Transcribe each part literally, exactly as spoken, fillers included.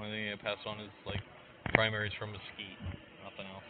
Only thing I passed on is like primaries from Mesquite. Nothing else.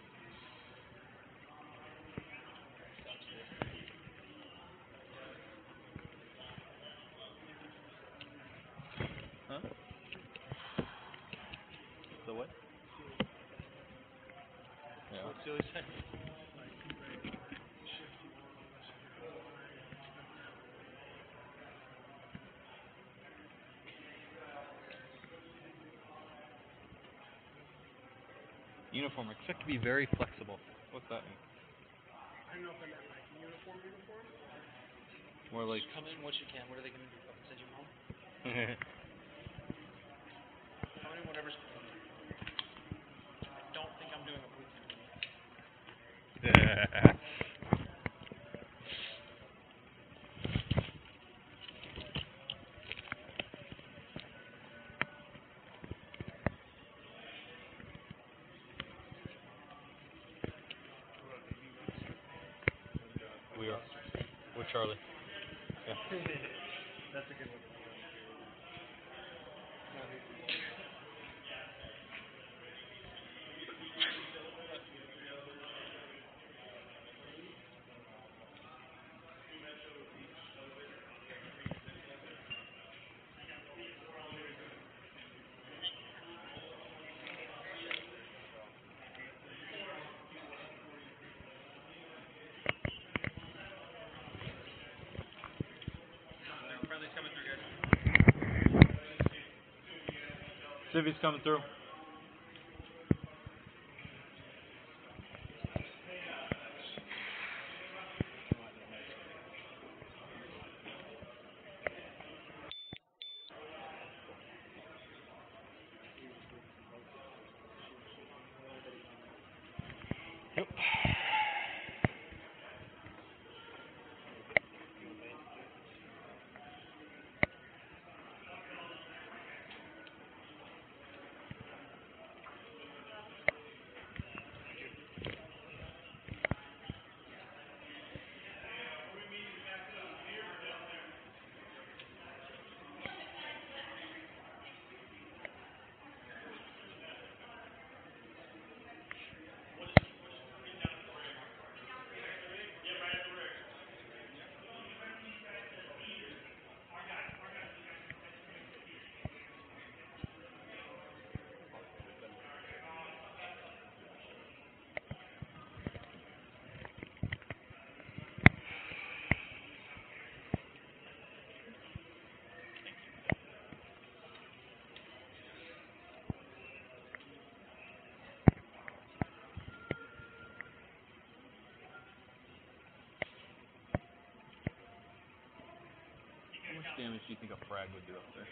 Huh? The what? Yeah. What's the other side? Uniform. Expect to be very flexible. What's that mean? I don't know if I meant like uniform, uniform. More like. Just come in what you can. What are they going to do? Fucking send you home? Come in whatever's cool. I don't think I'm doing a boot camp. We are. With Charlie. Yeah. That's a good one. Friendly's coming through, guys. Civvy's coming through. Yep. How much damage do you think a frag would do up there?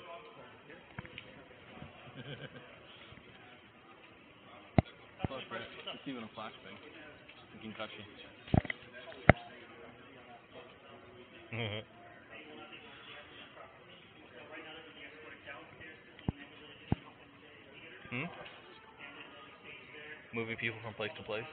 Fuck that. It's even a flashbang. A concussion. hmm? Moving people from place to place?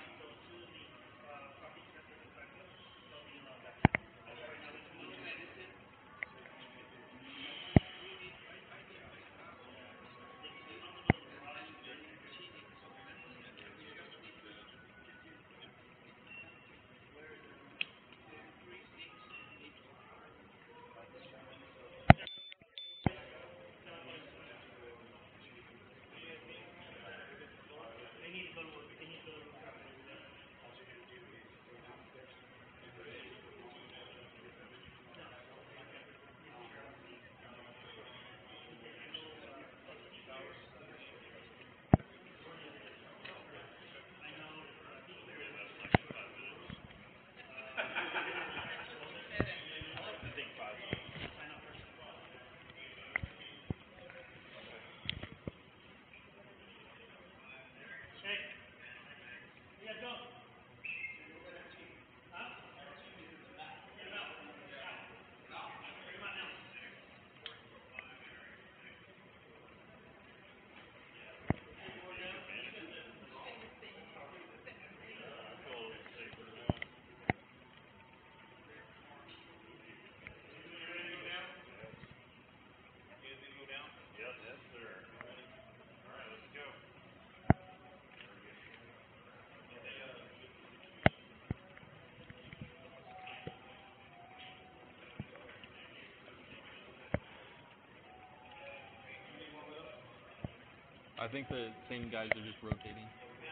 I think the same guys are just rotating.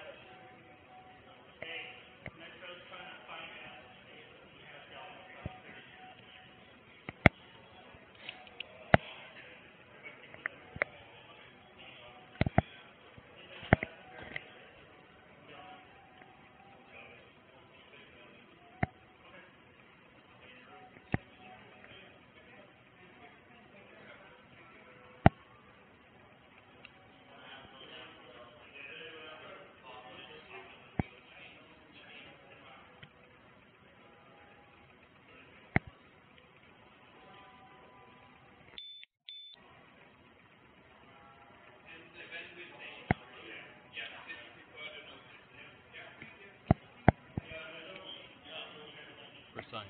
For science.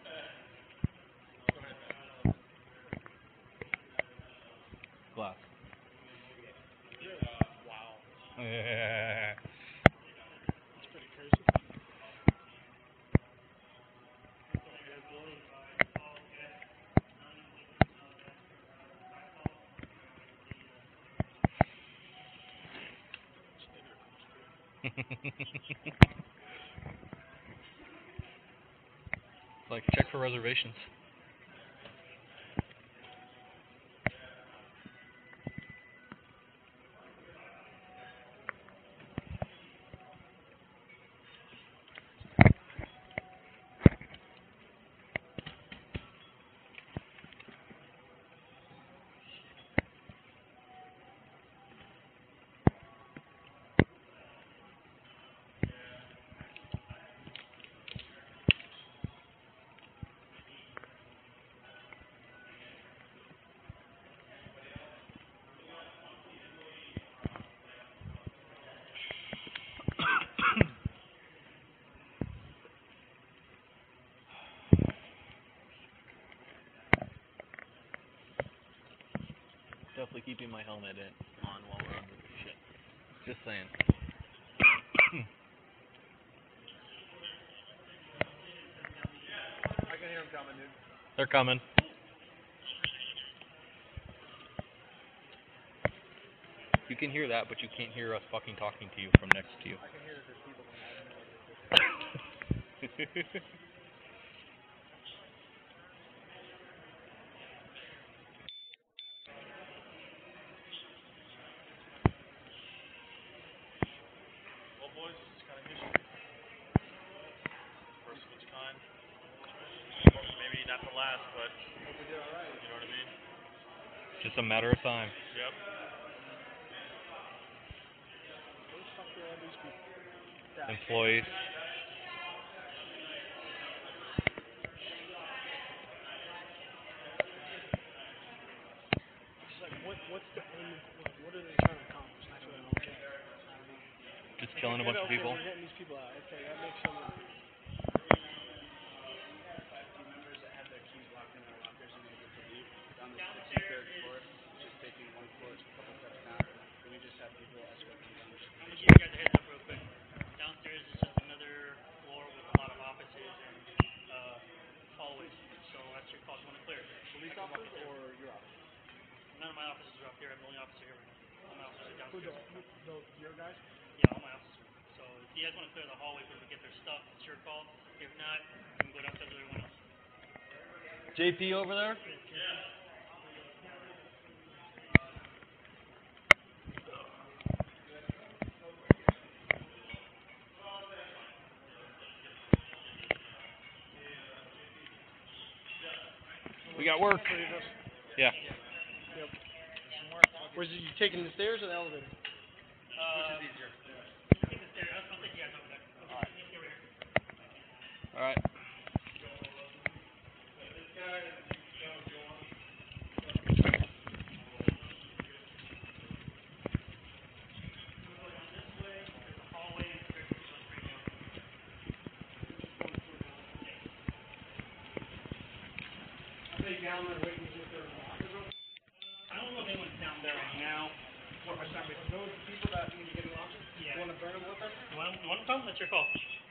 Glass. Wow. Yeah. That's pretty crazy. Yeah, blown. Like, check for reservations. Definitely keeping my helmet in, on while we're on this shit. Just saying. I can hear him coming, dude. They're coming. You can hear that, but you can't hear us fucking talking to you from next to you. I can hear that there's people coming. I have no idea if they're Well, boys, this is kind of history. First of its kind. Maybe not the last, but Hope we did all right. you know what I mean? Just a matter of time. Yep. Where the fuck are all these people? Yeah. Employees. It's like, what, what's the aim? Like, what are they trying to accomplish? That's what I don't get. I don't know. Just killing a bunch of Okay, people. we're getting these people out. Okay, that makes some. Members that have their keys locked in their lockers and they get to leave down the sixty-third floor, just taking one floor, it's a couple steps down. And we just have people escort them down. I'm gonna give you guys a heads up real quick. Downstairs is just another floor with a lot of offices and uh, hallways. So that's your call. If you want to clear it. Police officers or your office? None of my officers are up here. I'm the only officer here right now. All my officers are Who the, downstairs. who, the, your guys? Yeah, all my officers. So if you guys want to clear the hallway, people get their stuff. It's your call. If not, you can go downstairs with everyone else. J P over there? We got work. Three of us. Yeah. Yep. Where's it, you taking the stairs or the elevator? Uh, Which is easier? Take the stairs. I'll take you guys over there. All right. Get over here. All right. Are they down there waiting to get their lockers open? I don't know if anyone's down there right now. What, are some- those people that need to get lockers? Yeah. You want to burn them with us? You want, you want to come? That's your call.